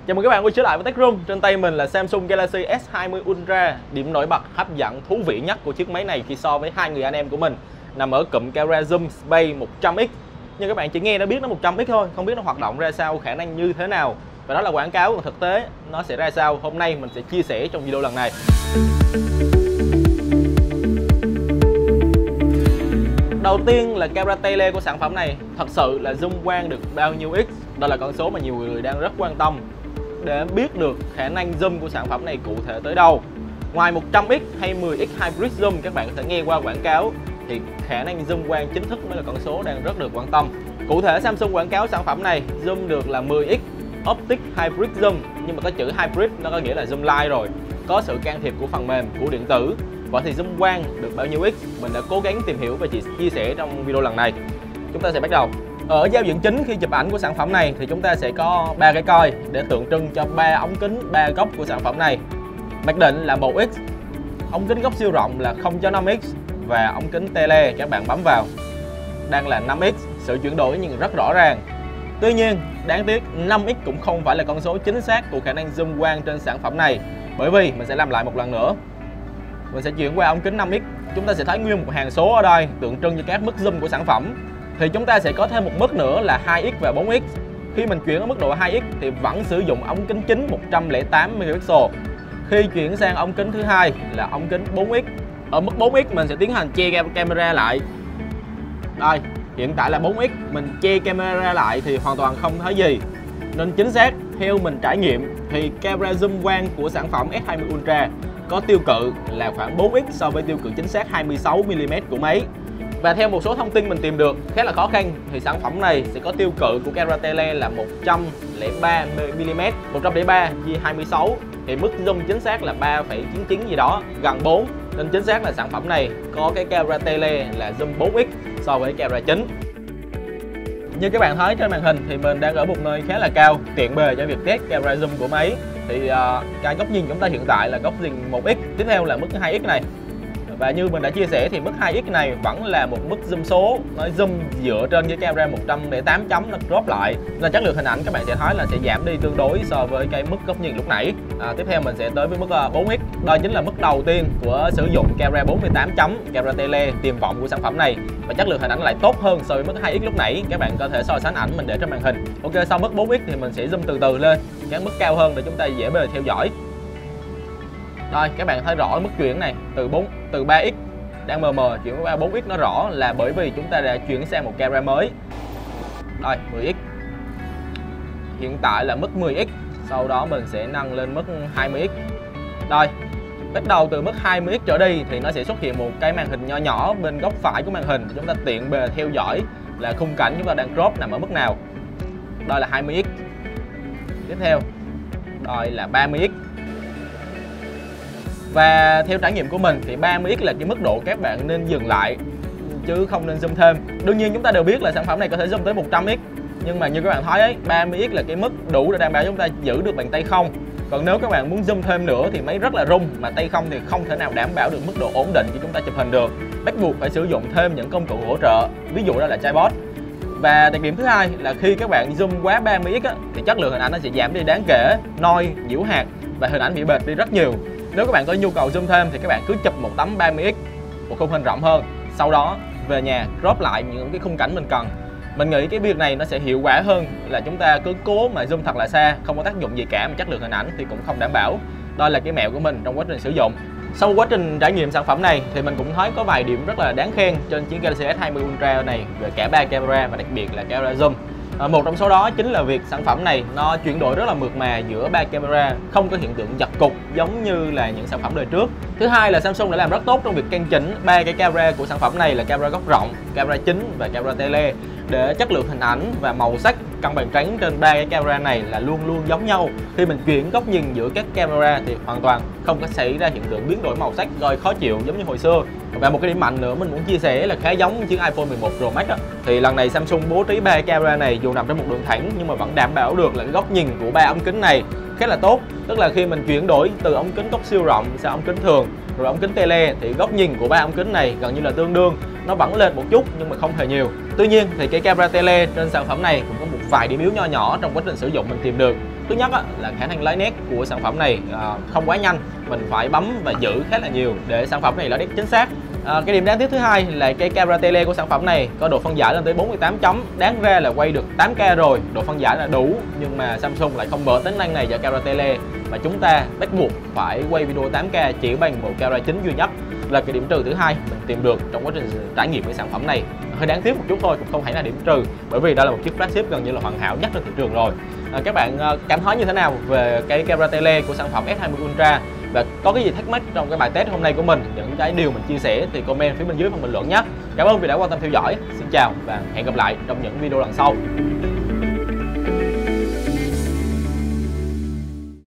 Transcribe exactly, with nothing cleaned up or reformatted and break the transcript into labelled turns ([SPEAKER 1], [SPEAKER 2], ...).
[SPEAKER 1] Chào mừng các bạn quay trở lại với Tech Room. Trên tay mình là Samsung Galaxy S hai mươi Ultra. Điểm nổi bật hấp dẫn thú vị nhất của chiếc máy này khi so với hai người anh em của mình nằm ở cụm camera zoom Space một trăm x. Nhưng các bạn chỉ nghe nó biết nó một trăm x thôi, không biết nó hoạt động ra sao, khả năng như thế nào. Và đó là quảng cáo, còn thực tế nó sẽ ra sao, hôm nay mình sẽ chia sẻ trong video lần này. Đầu tiên là camera tele của sản phẩm này. Thật sự là zoom quang được bao nhiêu x? Đó là con số mà nhiều người đang rất quan tâm để biết được khả năng zoom của sản phẩm này cụ thể tới đâu. Ngoài một trăm x hay mười x hybrid zoom các bạn có thể nghe qua quảng cáo, thì khả năng zoom quang chính thức mới là con số đang rất được quan tâm. Cụ thể Samsung quảng cáo sản phẩm này zoom được là mười x optic hybrid zoom, nhưng mà có chữ hybrid nó có nghĩa là zoom light rồi, có sự can thiệp của phần mềm của điện tử. Vậy thì zoom quang được bao nhiêu x? Mình đã cố gắng tìm hiểu và chia sẻ trong video lần này. Chúng ta sẽ bắt đầu. Ở giao diện chính khi chụp ảnh của sản phẩm này thì chúng ta sẽ có ba cái coi để tượng trưng cho ba ống kính ba góc của sản phẩm này. Mặc định là một x, ống kính góc siêu rộng là không phẩy năm x và ống kính tele các bạn bấm vào đang là năm x, sự chuyển đổi nhìn rất rõ ràng. Tuy nhiên, đáng tiếc năm x cũng không phải là con số chính xác của khả năng zoom quang trên sản phẩm này, bởi vì mình sẽ làm lại một lần nữa. Mình sẽ chuyển qua ống kính năm x, chúng ta sẽ thấy nguyên một hàng số ở đây tượng trưng cho các mức zoom của sản phẩm. Thì chúng ta sẽ có thêm một mức nữa là hai x và bốn x. Khi mình chuyển ở mức độ hai x thì vẫn sử dụng ống kính chính một trăm lẻ tám megapixel. Khi chuyển sang ống kính thứ hai là ống kính bốn x, ở mức bốn x mình sẽ tiến hành che camera lại. Đây, hiện tại là bốn x, mình che camera lại thì hoàn toàn không thấy gì. Nên chính xác theo mình trải nghiệm thì camera zoom quang của sản phẩm S hai mươi Ultra có tiêu cự là khoảng bốn x so với tiêu cự chính xác hai mươi sáu mi li mét của máy. Và theo một số thông tin mình tìm được khá là khó khăn thì sản phẩm này sẽ có tiêu cự của camera tele là một trăm lẻ ba mi li mét, một trăm lẻ ba chia hai mươi sáu thì mức zoom chính xác là ba phẩy chín chín gì đó, gần bốn. Nên chính xác là sản phẩm này có cái camera tele là zoom bốn x so với camera chính. Như các bạn thấy trên màn hình thì mình đang ở một nơi khá là cao, tiện bề cho việc test camera zoom của máy. Thì uh, cái góc nhìn chúng ta hiện tại là góc nhìn một x, tiếp theo là mức hai x này. Và như mình đã chia sẻ thì mức hai x này vẫn là một mức zoom số, nó zoom dựa trên cái camera một trăm lẻ tám chấm nó crop lại, nên chất lượng hình ảnh các bạn sẽ thấy là sẽ giảm đi tương đối so với cái mức góc nhìn lúc nãy. À, tiếp theo mình sẽ tới với mức bốn x, đó chính là mức đầu tiên của sử dụng camera bốn mươi tám chấm, camera tele tiềm vọng của sản phẩm này, và chất lượng hình ảnh lại tốt hơn so với mức hai x lúc nãy. Các bạn có thể so sánh ảnh mình để trên màn hình. Ok, sau mức bốn x thì mình sẽ zoom từ từ lên các mức cao hơn để chúng ta dễ bề theo dõi. Đây, các bạn thấy rõ mức chuyển này từ bốn từ ba x đang mờ mờ chuyển qua bốn x nó rõ là bởi vì chúng ta đã chuyển sang một camera mới. Đây, mười x. Hiện tại là mức mười x, sau đó mình sẽ nâng lên mức hai mươi x. Đây, bắt đầu từ mức hai mươi x trở đi thì nó sẽ xuất hiện một cái màn hình nho nhỏ bên góc phải của màn hình, chúng ta tiện bề theo dõi là khung cảnh chúng ta đang crop nằm ở mức nào. Đây là hai mươi x. Tiếp theo, đây là ba mươi x. Và theo trải nghiệm của mình thì ba mươi x là cái mức độ các bạn nên dừng lại chứ không nên zoom thêm. Đương nhiên chúng ta đều biết là sản phẩm này có thể zoom tới một trăm x, nhưng mà như các bạn thấy ấy, ba mươi x là cái mức đủ để đảm bảo chúng ta giữ được bàn tay không. Còn nếu các bạn muốn zoom thêm nữa thì máy rất là rung, mà tay không thì không thể nào đảm bảo được mức độ ổn định khi chúng ta chụp hình được. Bắt buộc phải sử dụng thêm những công cụ hỗ trợ, ví dụ đó là tripod. Và đặc điểm thứ hai là khi các bạn zoom quá ba mươi x á, thì chất lượng hình ảnh nó sẽ giảm đi đáng kể, noi, nhiễu hạt và hình ảnh bị bệt đi rất nhiều. Nếu các bạn có nhu cầu zoom thêm thì các bạn cứ chụp một tấm ba mươi x, một khung hình rộng hơn, sau đó về nhà crop lại những cái khung cảnh mình cần. Mình nghĩ cái việc này nó sẽ hiệu quả hơn là chúng ta cứ cố mà zoom thật là xa, không có tác dụng gì cả mà chất lượng hình ảnh thì cũng không đảm bảo. Đó là cái mẹo của mình trong quá trình sử dụng. Sau quá trình trải nghiệm sản phẩm này thì mình cũng thấy có vài điểm rất là đáng khen trên chiếc Galaxy S hai mươi Ultra này về cả ba camera và đặc biệt là camera zoom. À, một trong số đó chính là việc sản phẩm này nó chuyển đổi rất là mượt mà giữa ba camera, không có hiện tượng giật cục giống như là những sản phẩm đời trước. Thứ hai là Samsung đã làm rất tốt trong việc căn chỉnh ba cái camera của sản phẩm này là camera góc rộng, camera chính và camera tele, để chất lượng hình ảnh và màu sắc cân bằng trắng trên ba cái camera này là luôn luôn giống nhau. Khi mình chuyển góc nhìn giữa các camera thì hoàn toàn không có xảy ra hiện tượng biến đổi màu sắc gây khó chịu giống như hồi xưa. Và một cái điểm mạnh nữa mình muốn chia sẻ là khá giống chiếc iPhone mười một Pro Max đó. Thì lần này Samsung bố trí ba camera này dù nằm trên một đường thẳng nhưng mà vẫn đảm bảo được là cái góc nhìn của ba ống kính này khá là tốt. Tức là khi mình chuyển đổi từ ống kính góc siêu rộng sang ống kính thường rồi ống kính tele thì góc nhìn của ba ống kính này gần như là tương đương, nó vẫn lên một chút nhưng mà không hề nhiều. Tuy nhiên thì cái camera tele trên sản phẩm này cũng có một vài điểm yếu nho nhỏ trong quá trình sử dụng mình tìm được. Thứ nhất á, là khả năng lấy nét của sản phẩm này à, không quá nhanh, mình phải bấm và giữ khá là nhiều để sản phẩm này lấy nét chính xác. À, cái điểm đáng tiếc thứ hai là cái camera tele của sản phẩm này có độ phân giải lên tới bốn mươi tám chấm, đáng ra là quay được tám K rồi, độ phân giải là đủ, nhưng mà Samsung lại không mở tính năng này cho camera tele, mà chúng ta bắt buộc phải quay video tám K chỉ bằng một camera chính duy nhất, là cái điểm trừ thứ hai mình tìm được trong quá trình trải nghiệm cái sản phẩm này. Hơi đáng tiếc một chút thôi, cũng không hẳn là điểm trừ, bởi vì đây là một chiếc flagship gần như là hoàn hảo nhất trên thị trường rồi. À, các bạn cảm thấy như thế nào về cái camera tele của sản phẩm S hai mươi Ultra, và có cái gì thắc mắc trong cái bài test hôm nay của mình, những cái điều mình chia sẻ thì comment phía bên dưới phần bình luận nhé. Cảm ơn vì đã quan tâm theo dõi. Xin chào và hẹn gặp lại trong những video lần sau.